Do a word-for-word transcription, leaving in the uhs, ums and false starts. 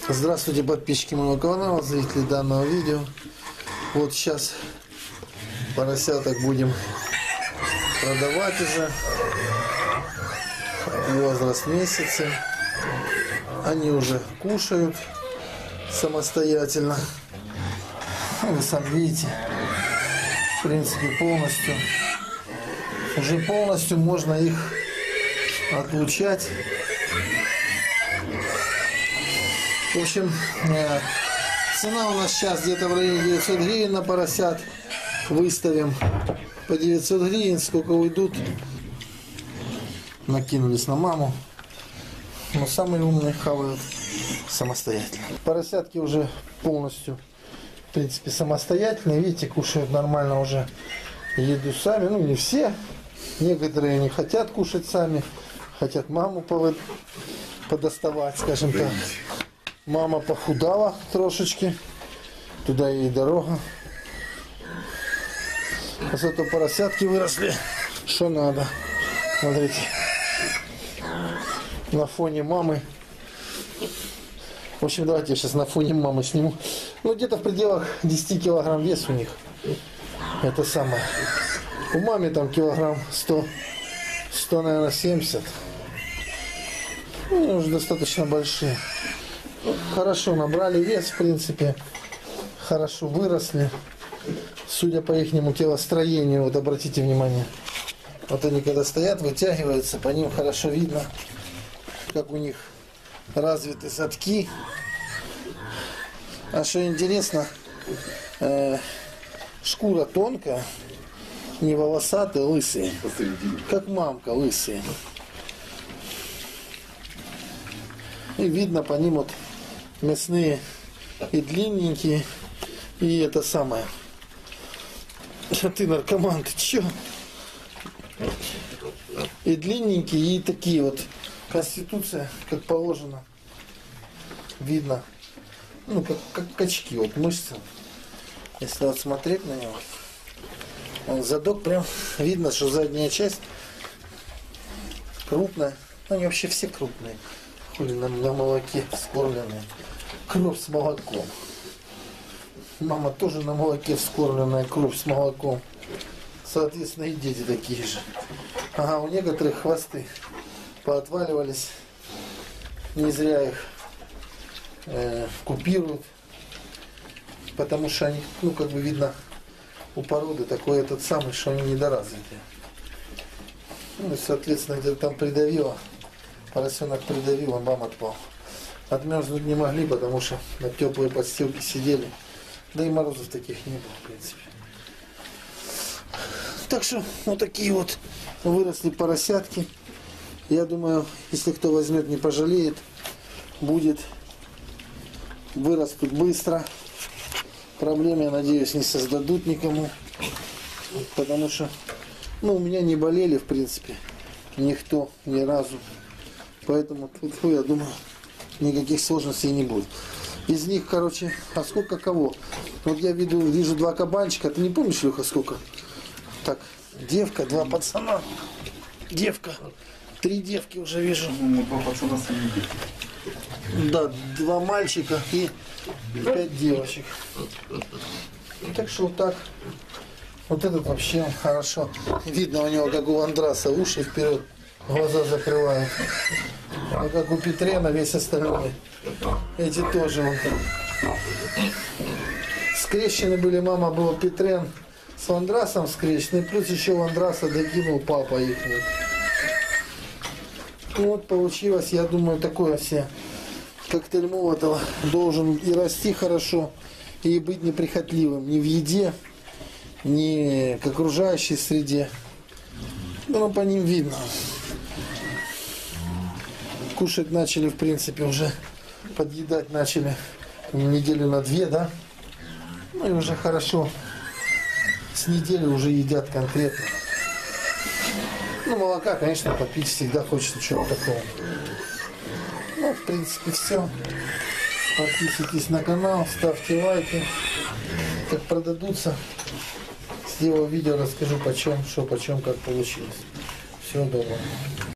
Здравствуйте, подписчики моего канала, зрители данного видео. Вот сейчас поросяток будем продавать уже. Возраст месяца. Они уже кушают самостоятельно. Вы сами видите, в принципе, полностью. Уже полностью можно их отлучать. В общем, цена у нас сейчас где-то в районе девятьсот гривен на поросят. Выставим по девятьсот гривен, сколько уйдут. Накинулись на маму. Но самые умные хавают самостоятельно. Поросятки уже полностью, в принципе, самостоятельные. Видите, кушают нормально уже еду сами. Ну, не все. Некоторые не хотят кушать сами. Хотят маму подоставать, скажем так. Мама похудала трошечки. Туда ей дорога. А зато поросятки выросли. Что надо. Смотрите. На фоне мамы. В общем, давайте я сейчас на фоне мамы сниму. Ну, где-то в пределах десяти килограмм вес у них. Это самое. У мамы там килограмм сто. сто, наверное, семьдесят. Ну, они уже достаточно большие. Хорошо набрали вес, в принципе. Хорошо выросли. Судя по ихнему телостроению, вот обратите внимание. Вот они когда стоят, вытягиваются, по ним хорошо видно, как у них развиты задки. А что интересно, э, шкура тонкая, не волосатые, лысые. Как мамка, лысые. И видно по ним вот мясные и длинненькие, и это самое. А ты наркоман, ты чё? И длинненькие, и такие вот. Конституция, как положено. Видно. Ну, как, как качки, вот мышцы. Если вот смотреть на него. Он задок прям видно, что задняя часть крупная. Ну, они вообще все крупные. Хули на, на молоке вскормленные. Кровь с молоком. Мама тоже на молоке вскормленная, кровь с молоком. Соответственно, и дети такие же. Ага, у некоторых хвосты поотваливались. Не зря их э, купируют. Потому что они, ну, как бы видно, у породы такой этот самый, что они недоразвитые. Ну, и, соответственно, где-то там придавило. Поросенок придавило, мам отпал. Отмерзнуть не могли, потому что на теплые подстилки сидели. Да и морозов таких не было, в принципе. Так что вот такие вот выросли поросятки. Я думаю, если кто возьмет, не пожалеет. Будет. Вырастут быстро. Проблем, я надеюсь, не создадут никому. Потому что, ну, у меня не болели, в принципе, никто ни разу. Поэтому тут, я думаю, никаких сложностей не будет. Из них, короче, а сколько кого? Вот я вижу, вижу два кабанчика. Ты не помнишь, Леха, сколько? Так, девка, два пацана. Девка. Три девки уже вижу. Два пацана с ними. Да, два мальчика и пять девочек. Так что вот так. Вот этот вообще хорошо. Видно у него, как у Андраса, уши вперед, глаза закрывают. А как у Петрена весь остальной. Эти тоже. Вот. Скрещены были, мама была Петрен с Андрасом скрещены. Плюс еще у Андраса докинул папа их. Вот получилось, я думаю, такое все. Коктейль Молотова должен и расти хорошо, и быть неприхотливым ни в еде, ни к окружающей среде. Ну, по ним видно. Кушать начали, в принципе, уже подъедать начали неделю на две, да? Ну и уже хорошо. С недели уже едят конкретно. Ну, молока, конечно, попить всегда хочется чего-то такого. Ну, в принципе, все. Подписывайтесь на канал, ставьте лайки. Как продадутся, сделаю видео, расскажу почем, что, почем, как получилось. Всего доброго.